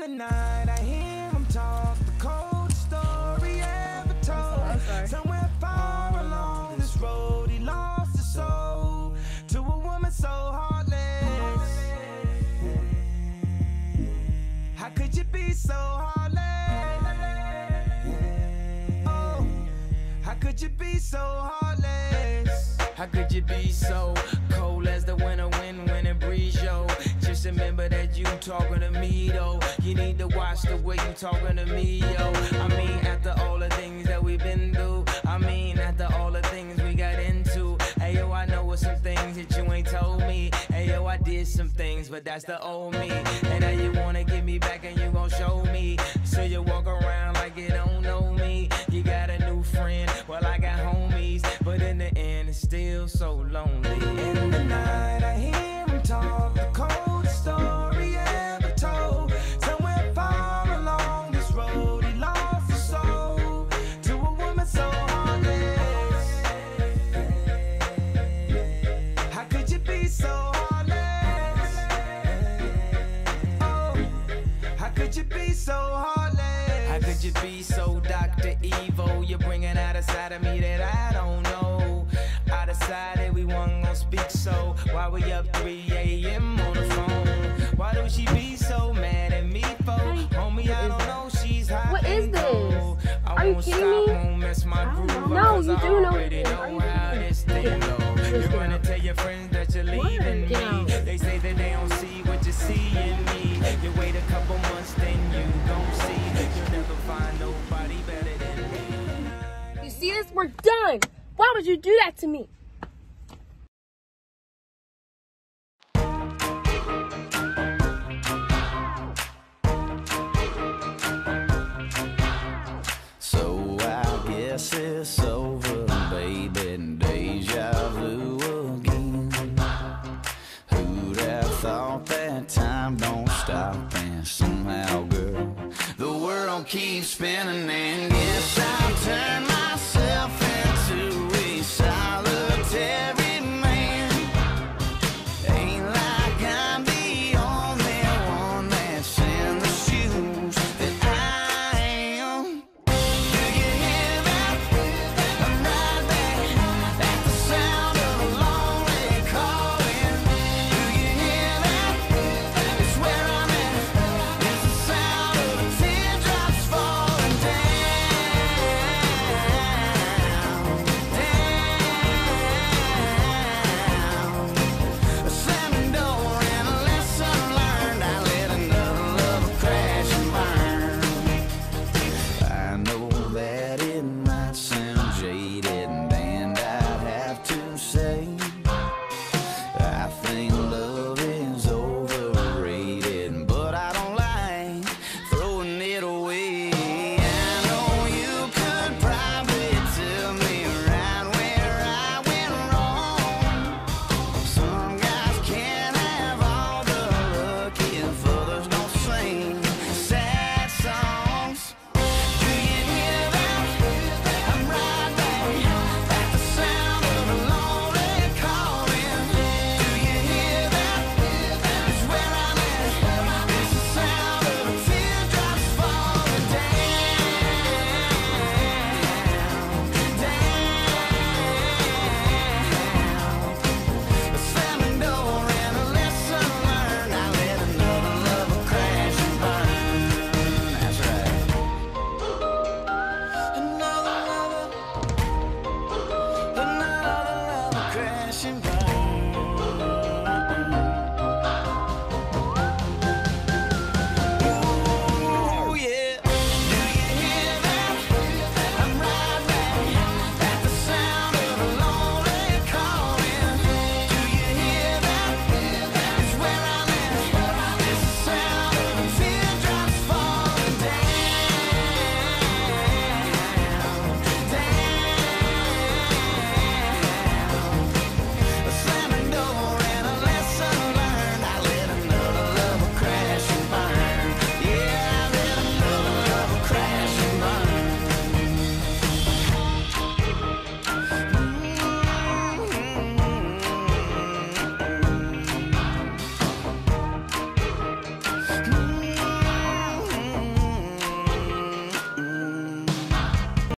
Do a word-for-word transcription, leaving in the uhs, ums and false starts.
the night I hear him talk, the coldest story ever told. Somewhere far along this road, he lost his soul to a woman so heartless. How could you be so heartless? Oh, how could you be so heartless? How could you be so cold as the winter wind when it breeze, yo? Just remember that you talking to me, though. You need to watch the way you talking to me, yo. I mean, after all the things that we've been through, I mean, after all the things we got into. Hey, yo, I know some things that you ain't told me. Hey, yo, I did some things, but that's the old me. And now you wanna get me back and you gon' show me. So you walk around like you don't know me. You got a new friend, well, I got homies. But in the end, it's still so lonely. In the night, I hear him talk, the coldest story ever told. Somewhere far along this road, he lost his soul to a woman so heartless. How could you be so heartless? Oh, how could you be so heartless? How could you be so Doctor Evil? You're bringing out a side of me that I don't know. I decided we weren't gonna speak, so why we up three A M on the phone? Why do she be so mad at me for? Homie, I don't know, she's hot. What is and cold. this? I Are you won't kidding stop, me? won't mess my groove. No, you I do know already it is. know Are you how kidding me? this thing Get go. out. You're Just get gonna out. tell your friends that you're What? leaving Get me. out. They say that they don't see what you see in me. You wait a couple months, then you gon' see. You'll never find nobody better than me. You see this? We're done. Why would you do that to me? So I guess it's over, baby, deja vu again. Who'd have thought that time don't stop, and somehow, girl, the world keeps spinning, and guess I'll turn my